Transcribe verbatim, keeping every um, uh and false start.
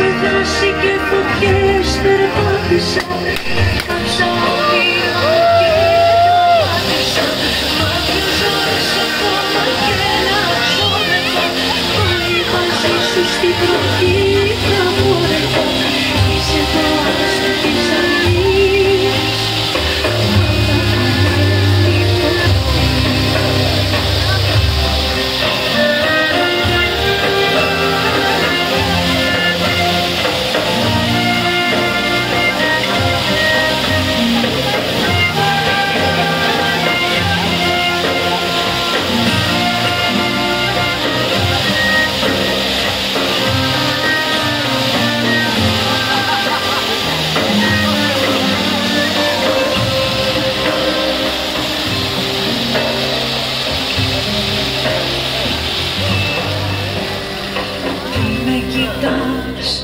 δάση και φωτιές περπάτησα. Κάψα όνειρα και πάτησα. Μάτιαζα σε χώμα και να ψώνευα. Μα είχα ζήσει στην βροχή να πόρευα. Είσαι εδώ στο της αργής. Με κοιτάς